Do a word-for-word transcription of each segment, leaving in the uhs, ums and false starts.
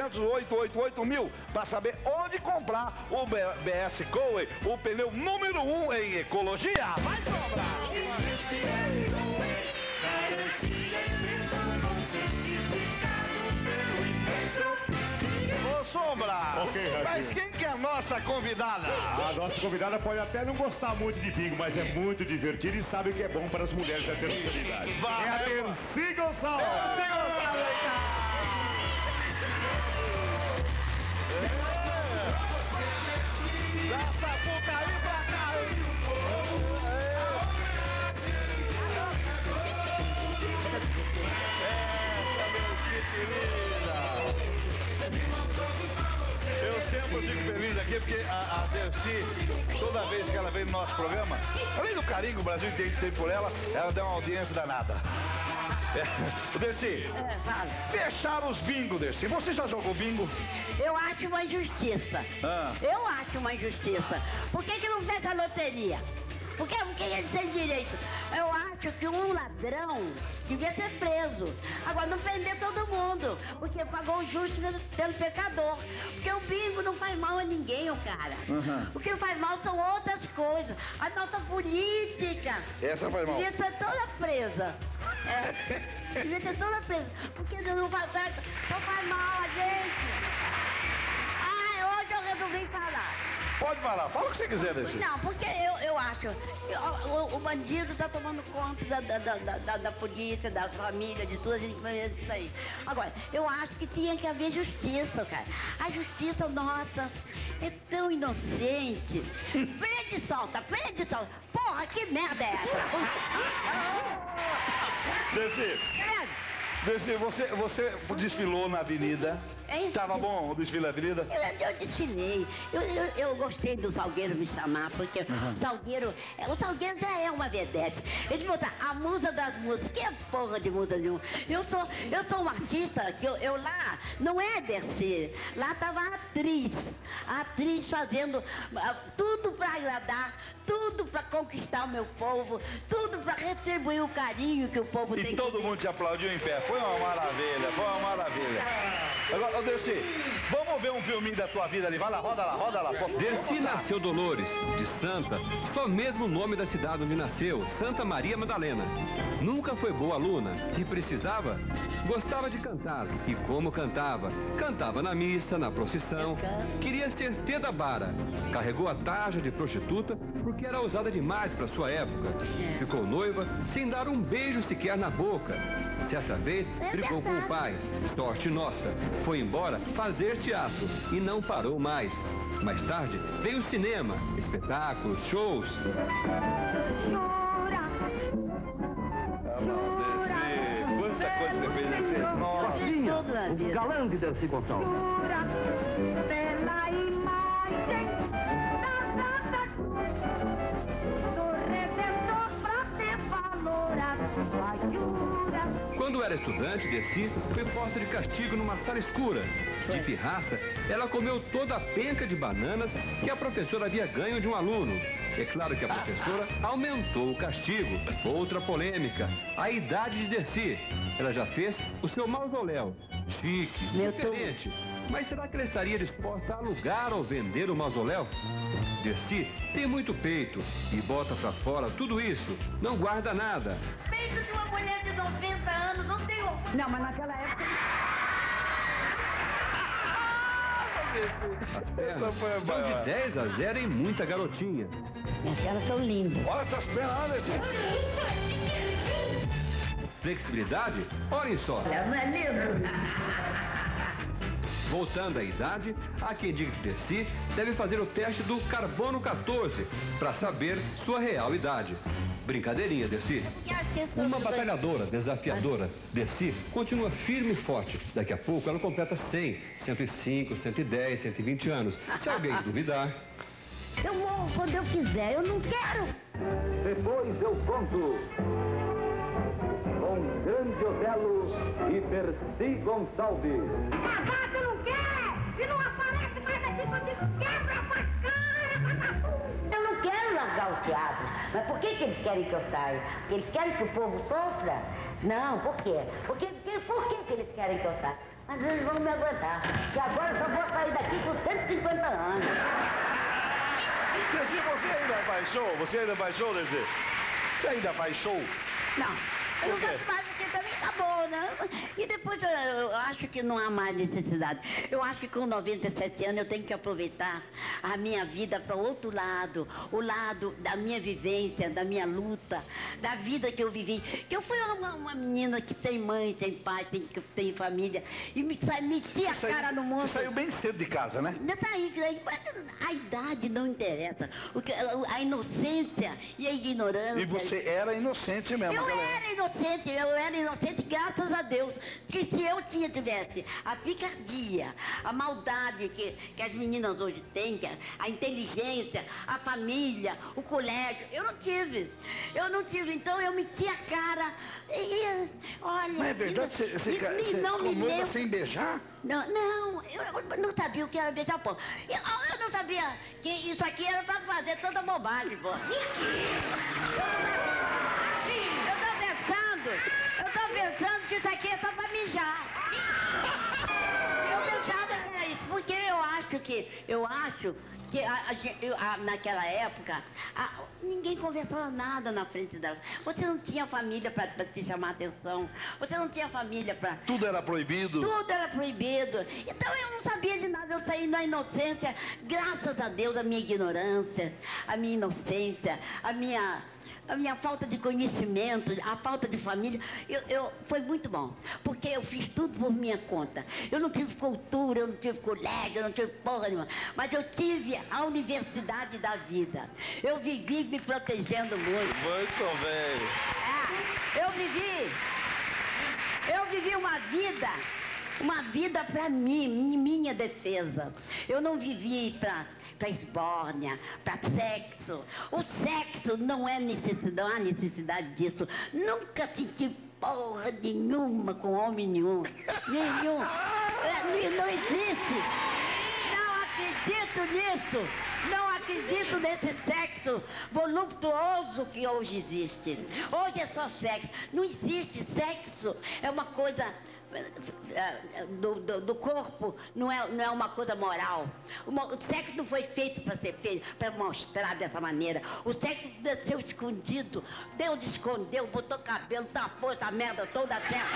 oitocentos, oito oito oito mil para saber onde comprar o B S Coe, o pneu número um em ecologia. Vai, Sombra! Ô, Sombra, okay, mas quem que é a nossa convidada? A nossa convidada pode até não gostar muito de bingo, mas é muito divertido e sabe o que é bom para as mulheres da terceira idade. Vai, é a Dercy Gonçalves! Dercy Gonçalves, vem cá! Dá essa puta aí pra cá, hein? Eu sempre fico feliz aqui porque a, a Dercy, toda vez que ela vem no nosso programa, além do carinho que o Brasil tem, tem por ela, ela dá uma audiência danada. É. Dercy, É, fala. fecharam os bingos, Dercy. Você já jogou bingo? Eu acho uma injustiça. Ah. Eu acho uma injustiça. Por que que não fecha a loteria? Por que, por que eles têm direito? Eu acho que um ladrão devia ser preso. Agora, não prender todo mundo, porque pagou o justo pelo, pelo pecador. Porque o bingo não faz mal a ninguém, ô cara. Uhum. O que faz mal são outras coisas. A nossa política. Essa faz mal. Devia ser toda presa. É, devia ser toda presa. Porque não faz, só faz mal a gente. Ah, hoje eu resolvi falar. Pode falar, fala o que você quiser, Dercy. Não, porque eu, eu acho, eu, o, o bandido está tomando conta da, da, da, da, da polícia, da família, de tudo, a gente vai ver isso aí. Agora, eu acho que tinha que haver justiça, cara. A justiça nossa é tão inocente. Prende e solta, prende e solta. Porra, que merda é essa? Dercy, Dercy, você, você desfilou na avenida. Hein? Tava bom o desfile na avenida? Eu, eu desfilei. Eu, eu, eu gostei do Salgueiro me chamar, porque Uhum. o Salgueiro, é, o Salgueiro já é uma vedete. Eles botaram a musa das musas. Que porra de musa nenhuma. Eu sou, eu sou uma artista, que eu, eu lá, não é descer. Lá tava a atriz. A atriz fazendo ah, tudo pra agradar, tudo pra conquistar o meu povo, tudo pra retribuir o carinho que o povo tem. E todo que mundo te aplaudiu em pé. Foi uma maravilha, foi uma maravilha. Agora, ô Dercy, vamos ver um filminho da tua vida ali. Vai lá, roda lá, roda lá. Dercy nasceu Dolores, de Santa, só mesmo o nome da cidade onde nasceu, Santa Maria Madalena. Nunca foi boa aluna e precisava, gostava de cantar. E como cantava? Cantava na missa, na procissão. Queria ser Teda Bara. Carregou a tarja de prostituta porque era ousada demais para sua época. Ficou noiva sem dar um beijo sequer na boca. Certa vez, brigou com o pai. Sorte nossa. Foi embora fazer teatro e não parou mais. Mais tarde, veio o cinema, espetáculos, shows. Jura, Ah, não, Dercy, quanta coisa você fez, Dercy. Nossa. o galã de Dercy Gonçalves. Jura, pela imagem da Santa Cruz do Redentor pra ter valor a sua jura. Quando era estudante, Dercy foi posta de castigo numa sala escura. De pirraça, ela comeu toda a penca de bananas que a professora havia ganho de um aluno. É claro que a professora aumentou o castigo. Outra polêmica, a idade de Dercy. Ela já fez o seu mausoléu. Chique, Meu diferente. Mas será que ela estaria disposta a alugar ou vender o mausoléu? Dercy tem muito peito e bota pra fora tudo isso. Não guarda nada. Peito de uma mulher de noventa anos, não tem orgulho. Não, mas naquela época... As pernas Essa foi a vão maior. de dez a zero em muita garotinha. Minhas pernas são lindas. Olha essas pernas, olha, Dercy. Flexibilidade? Olhem só. Não é lindo? Voltando à idade, há quem diga que Dercy deve fazer o teste do carbono quatorze para saber sua real idade. Brincadeirinha, Dercy. Uma batalhadora, desafiadora. Dercy continua firme e forte. Daqui a pouco ela completa cem, cento e cinco, cento e dez, cento e vinte anos. Se alguém duvidar... Eu morro quando eu quiser, eu não quero. Depois eu conto com Grande Otelo e Dercy Gonçalves. Cavaco não quer! E não aparece mais aqui contigo, quebra a tua cara, vagabundo! Eu não quero largar o teatro. Mas por que que eles querem que eu saia? Porque eles querem que o povo sofra? Não, por quê? Porque, porque, por que que eles querem que eu saia? Mas eles vão me aguentar. E agora eu só vou sair daqui com cento e cinquenta anos. Dercy, você ainda faz show? Você ainda faz show, Dercy? Você ainda faz show? Não. Eu não faço mais porque também acabou, né? E depois eu, eu acho que não há mais necessidade. Eu acho que com noventa e sete anos eu tenho que aproveitar a minha vida para o outro lado. O lado da minha vivência, da minha luta, da vida que eu vivi. Que eu fui uma, uma menina que tem mãe, tem pai, tem, tem família. E me, meti a cara no mundo. Você saiu bem cedo de casa, né? Daí, a idade não interessa. O que, a inocência e a ignorância. E você era inocente mesmo. Eu aquela... era inocente, eu era inocente, graças a Deus. Que se eu tinha, tivesse a picardia, a maldade que, que as meninas hoje têm, a inteligência, a família, o colégio, eu não tive. Eu não tive, então eu meti a cara e, olha... Não é verdade? Você, você, e, você não me comeu lembro... sem beijar? Não, não, eu, eu não sabia o que era beijar pão. Eu, eu não sabia que isso aqui era pra fazer tanta bobagem, pô. Eu tô pensando, eu tô pensando que isso aqui é só pra mijar. Eu pensava que era isso, porque eu acho que, eu acho que a, a, eu, a, naquela época, a, ninguém conversava nada na frente delas. Você não tinha família pra, pra te chamar a atenção, você não tinha família pra... Tudo era proibido? Tudo era proibido. Então eu não sabia de nada, eu saí na inocência, graças a Deus, a minha ignorância, a minha inocência, a minha... a minha falta de conhecimento, a falta de família, eu, eu, foi muito bom, porque eu fiz tudo por minha conta. Eu não tive cultura, eu não tive colégio, eu não tive porra nenhuma, mas eu tive a universidade da vida. Eu vivi me protegendo muito. Muito bem. É, eu vivi, eu vivi uma vida, uma vida para mim, em minha defesa. Eu não vivi para... para esbórnia, para sexo. O sexo não é necessidade, não há necessidade disso. Nunca senti porra nenhuma com homem nenhum. Nenhum. É, não existe. Não acredito nisso. Não acredito nesse sexo voluptuoso que hoje existe. Hoje é só sexo. Não existe sexo. É uma coisa... Do, do, do corpo, não é, não é uma coisa moral. O, o sexo não foi feito para ser feito, para mostrar dessa maneira. O sexo desceu escondido. Deus escondeu, botou cabelo, tapou essa merda toda a terra.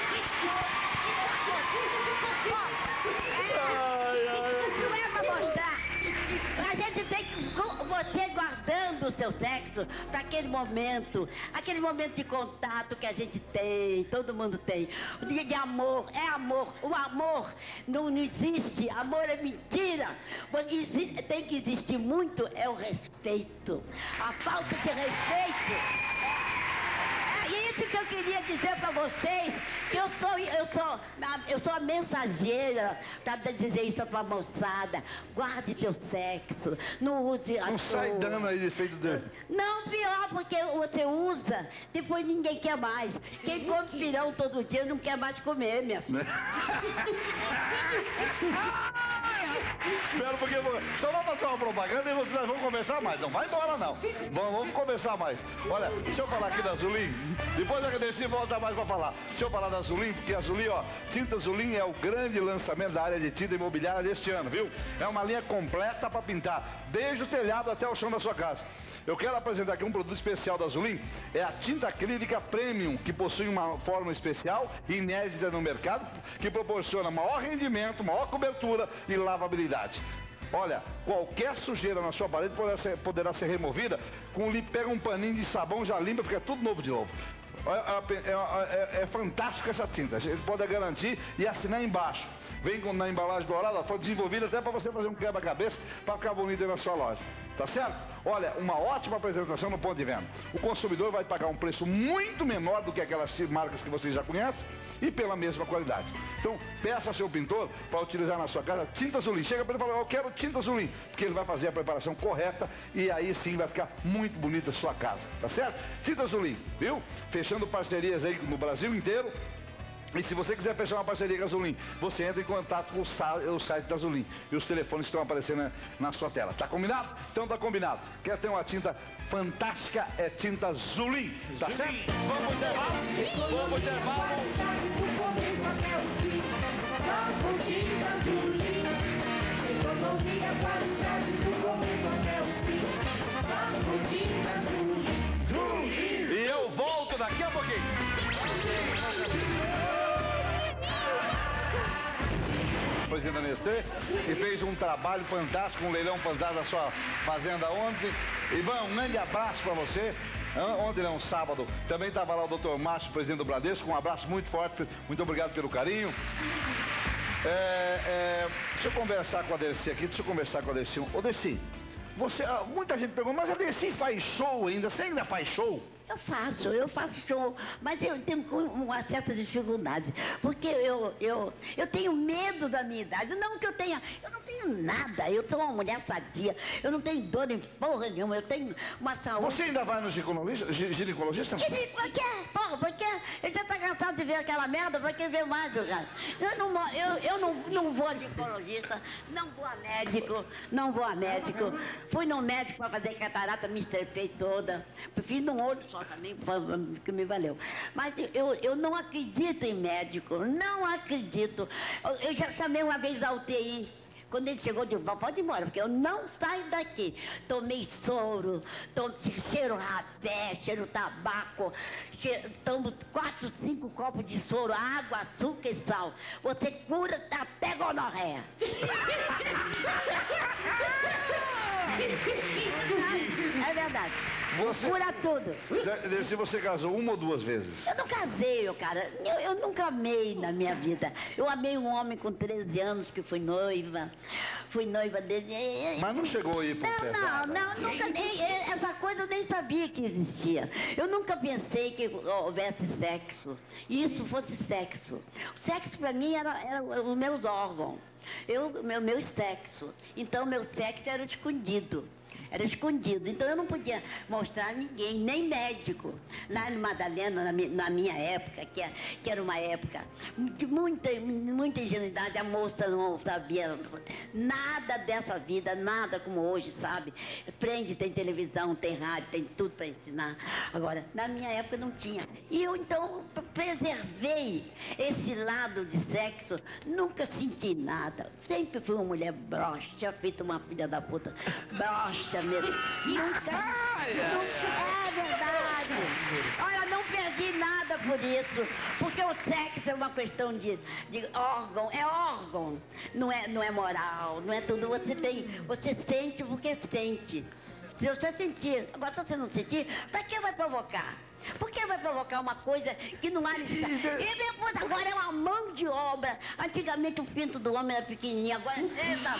É, não é para mostrar. A gente tem que, você guardando o seu sexo para aquele momento, aquele momento de contato que a gente tem, todo mundo tem, de, de amor, é amor. O amor não, não existe, amor é mentira. Existe, tem que existir muito, é o respeito. A falta de respeito. É isso que eu queria dizer para vocês, que eu sou, eu sou, eu sou a mensageira para dizer isso para a moçada. Guarde teu sexo, não use a Não tua... sai dando aí de feito de... Não, pior, porque você usa, depois ninguém quer mais. Quem come pirão todo dia não quer mais comer, minha filha. Espera porque eu vou... Só vamos fazer uma propaganda e vocês vão conversar mais. Não vai embora, não. Vamos, vamos conversar mais. Olha, deixa eu falar aqui da Zulin. Depois a Dercy volta mais pra falar. Deixa eu falar da Zulin, porque a Zulin, ó, Tinta Zulin é o grande lançamento da área de tinta imobiliária deste ano, viu? É uma linha completa para pintar, desde o telhado até o chão da sua casa. Eu quero apresentar aqui um produto especial da Zulin, é a tinta acrílica Premium, que possui uma fórmula especial e inédita no mercado, que proporciona maior rendimento, maior cobertura e lavabilidade. Olha, qualquer sujeira na sua parede poderá ser, poderá ser removida, com, pega um paninho de sabão, já limpa, fica tudo novo de novo. É, é, é, é fantástico essa tinta, a gente pode garantir e assinar embaixo. Vem com, na embalagem dourada, foi desenvolvida até para você fazer um quebra-cabeça para ficar bonito aí na sua loja. Tá certo? Olha, uma ótima apresentação no ponto de venda. O consumidor vai pagar um preço muito menor do que aquelas marcas que vocês já conhecem e pela mesma qualidade. Então, peça ao seu pintor para utilizar na sua casa tinta Zulin. Chega para ele e fala, eu quero tinta Zulin, porque ele vai fazer a preparação correta e aí sim vai ficar muito bonita a sua casa. Tá certo? Tinta Zulin, viu? Fechando parcerias aí no Brasil inteiro. E se você quiser fechar uma parceria com a Zulin, você entra em contato com o, o site da Zulin. E os telefones estão aparecendo na, na sua tela. Tá combinado? Então tá combinado. Quer ter uma tinta fantástica? É tinta Zulin. Tá certo? Vamos intervalo? Vamos intervalo. Sacudidas, Julie. Economia para o Sérgio do começo até o fim. Sacudidas, Julie. Julie. E eu volto daqui a pouquinho. Presidente da Nestlé, que fez um trabalho fantástico, um leilão fantástico da sua fazenda ontem. Ivan, um grande abraço para você. Ontem, não, sábado, também estava lá o doutor Márcio, presidente do Bradesco. Um abraço muito forte, muito obrigado pelo carinho. É, é, deixa eu conversar com a Dercy aqui, deixa eu conversar com a Dercy. Ô, Dercy, você, muita gente pergunta, mas a Dercy faz show ainda? Você ainda faz show? Eu faço, eu faço show, mas eu tenho uma certa dificuldade, porque eu, eu, eu tenho medo da minha idade. Não que eu tenha, eu não tenho nada, eu sou uma mulher sadia, eu não tenho dor em porra nenhuma, eu tenho uma saúde... Você ainda vai no ginecologista? ginecologista? Por quê? Porra, por quê? Ele já tá cansado de ver aquela merda, pra quem vê mais, cara? Eu não, eu, eu não, não vou a ginecologista, não vou a médico, não vou a médico. Fui no médico pra fazer catarata, me estrepei toda, fiz num olho só também, que me valeu. Mas eu, eu não acredito em médico, não acredito. Eu, eu já chamei uma vez a U T I. Quando ele chegou de volta, pode ir embora, porque eu não saio daqui. Tomei soro, tom, cheiro rapé, cheiro tabaco, cheiro, tomo quatro, cinco copos de soro, água, açúcar e sal. Você cura até gonorreia. É verdade. Você... Cura tudo. Se você casou uma ou duas vezes? Eu não casei, eu, cara. Eu, eu nunca amei na minha vida. Eu amei um homem com treze anos que fui noiva. Fui noiva dele. Mas não chegou aí por Não, não, não, nunca, nem, essa coisa eu nem sabia que existia. Eu nunca pensei que houvesse sexo. E isso fosse sexo. O sexo pra mim era, era os meus órgãos. Eu, meu, meu sexo. Então meu sexo era escondido. Era escondido, então eu não podia mostrar a ninguém, nem médico. Lá no Madalena, na, na minha época, que, é, que era uma época de muita, muita ingenuidade, a moça não sabia nada dessa vida, nada como hoje, sabe? Prende, tem televisão, tem rádio, tem tudo para ensinar. Agora, na minha época não tinha. E eu, então, preservei esse lado de sexo, nunca senti nada. Sempre fui uma mulher broxa, feita uma filha da puta, broxa mesmo. Nunca, nunca, é verdade. Olha, não perdi nada por isso, porque o sexo é uma questão de, de órgão, é órgão, não é, não é moral, não é tudo. Você tem, você sente porque sente. Se você sentir, agora se você não sentir, pra que vai provocar? Por que vai provocar uma coisa que não há necessidade? E depois agora é uma mão de obra. Antigamente o pinto do homem era pequenininho, agora é da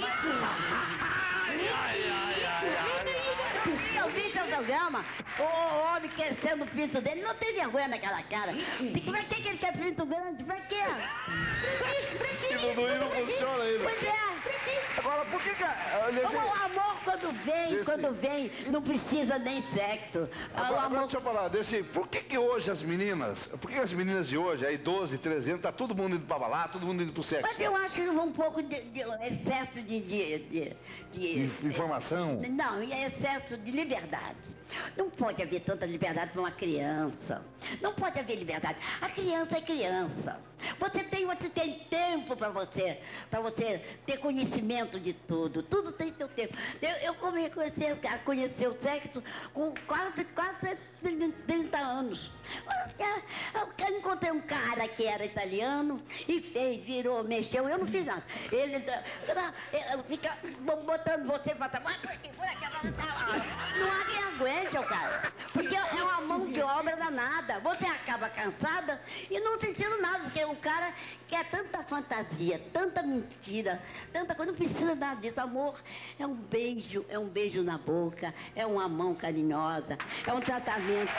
eu vi seu programa, o, o homem crescendo o pinto dele, não tem vergonha naquela cara. Pra que, que ele quer pinto grande? Pra quê? E no doido não funciona ainda. Pois é. Agora, por que que... O amor quando vem, Desse... quando vem, não precisa nem sexo. Agora, o agora amor... deixa eu falar, desse, por que que hoje as meninas, por que as meninas de hoje, aí doze, treze anos, tá todo mundo indo pra balada, todo mundo indo pro sexo? Mas eu acho um pouco de, de excesso de... de, de, de Informação? Não, é excesso de liberdade. Não pode haver tanta liberdade para uma criança. Não pode haver liberdade. A criança é criança. Você tem, você tem tempo para você, para você ter conhecimento de tudo. Tudo tem seu tempo. Eu, eu comecei a conhecer o sexo com quase, quase trinta anos. Eu encontrei um cara que era italiano e fez, virou, mexeu. Eu não fiz nada. Ele fica botando você para trás. Não há quem aguente, o cara. Porque é uma mão de obra danada. Você acaba cansada e não sentindo nada, porque o cara quer tanta fantasia, tanta mentira, tanta coisa. Não precisa nada disso. Amor é um beijo, é um beijo na boca, é uma mão carinhosa, é um tratamento.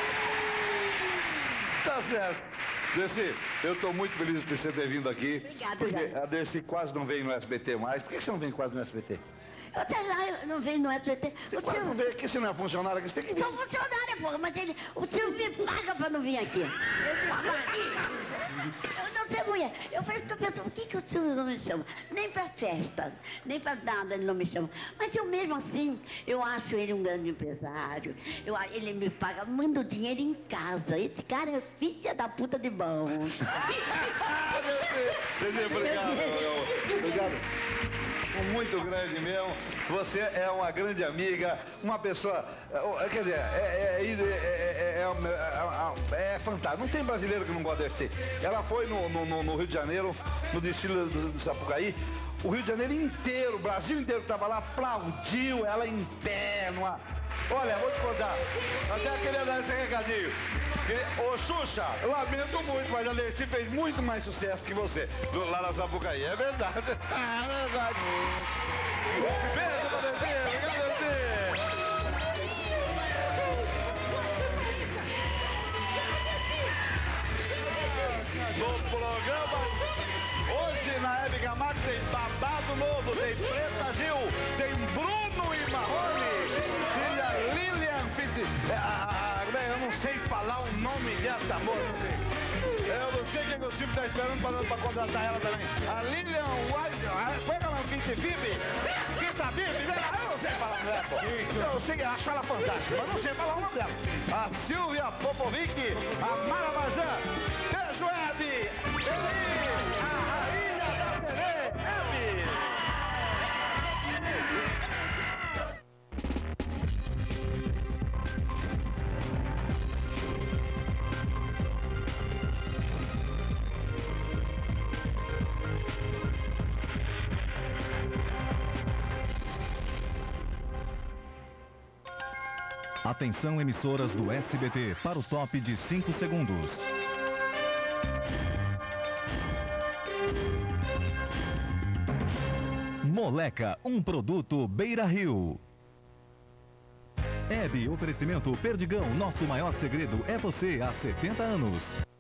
Tá certo. Dercy, eu estou muito feliz por você ter vindo aqui. Obrigada, porque Jair. a Dercy quase não vem no S B T mais. Por que você não vem quase no S B T? Até lá eu não vejo no S B T. O Você não Silvio... veio aqui, você não é funcionário aqui, você tem que vir. Sou funcionária, porra, mas ele... O Silvio me paga pra não vir aqui. Ele me paga. Eu não sei, mulher. Eu falei pra pessoa, por que, que o Silvio não me chama? Nem pra festa, nem pra nada ele não me chama. Mas eu mesmo assim, eu acho ele um grande empresário. Eu, ele me paga, manda o dinheiro em casa. Esse cara é filha da puta de bom. Obrigado, obrigado. Muito grande mesmo. Você é uma grande amiga, uma pessoa. Quer dizer, é, é, é, é, é, é fantástico. Não tem brasileiro que não gosta de ser. Ela foi no, no, no Rio de Janeiro, no desfile do, do Sapucaí. O Rio de Janeiro inteiro, o Brasil inteiro que estava lá, aplaudiu ela em pé. Numa... Olha, vou te contar. Até queria dar esse recadinho. Ô, Xuxa, eu lamento muito, mas a Dercy fez muito mais sucesso que você lá na Sapucaí. É verdade. É verdade. Beijo pra Dercy. Obrigado, Dercy. No programa, hoje na Hebe Camargo tem babado novo, tem Preta Gil, tem Bruno e Marrone, tem a Lilian Fitt. Eu não sei falar o nome dessa moça. Eu não sei quem que o Silvio está esperando pra, pra contratar ela também. A Lilian White. Foi ela no Fitt Fibe? Quinta Bibi? Eu não sei falar o nome dela, pô. Eu sei, acho ela fantástica, mas não sei falar o nome dela. A Silvia Popovic, a Mara Marzan, Beijo, Hebe! Ele, a rainha da T V, Hebe! Atenção, emissoras do S B T, para o top de cinco segundos. Moleca, um produto Beira Rio. Hebe, oferecimento Perdigão, nosso maior segredo é você há setenta anos.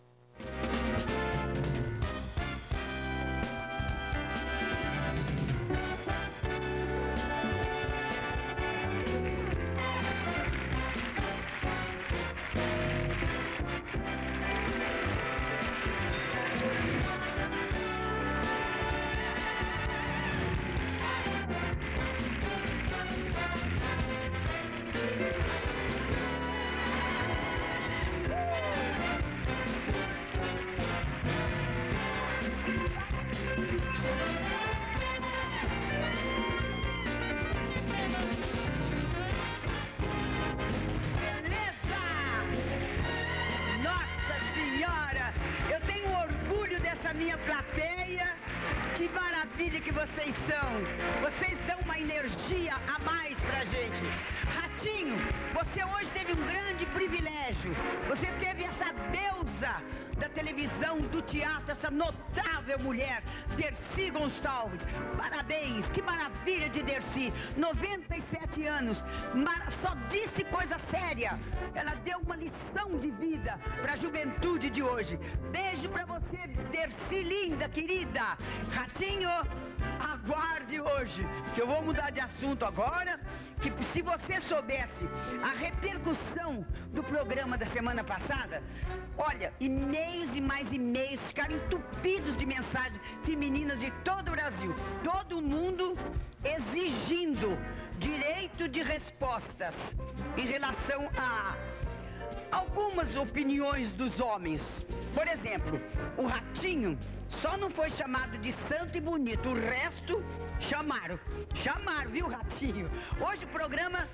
minha plateia, que maravilha que vocês são. Vocês dão uma energia a mais pra gente. Ratinho, você hoje teve um grande privilégio. Você teve essa deusa da televisão, do teatro, essa notável mulher, Dercy Gonçalves. Parabéns, que maravilha de Dercy. noventa e sete anos, só disse coisa séria. Ela deu uma lição de vida para a juventude de hoje. Beijo para você, Dercy linda, querida. Ratinho, aguarde hoje, que eu vou mudar de assunto agora, que se você soubesse a repercussão do programa da semana passada, olha, e-mails e mais e-mails ficaram entupidos de mensagens femininas de todo o Brasil. Todo mundo exigindo direito de respostas em relação a algumas opiniões dos homens. Por exemplo, o Ratinho só não foi chamado de santo e bonito, o resto chamaram. Chamaram, viu, Ratinho? Hoje o programa...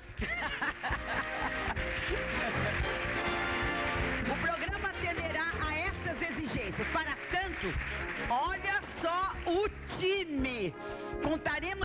o programa atenderá a essas exigências. Para tanto, olha só o time. Contaremos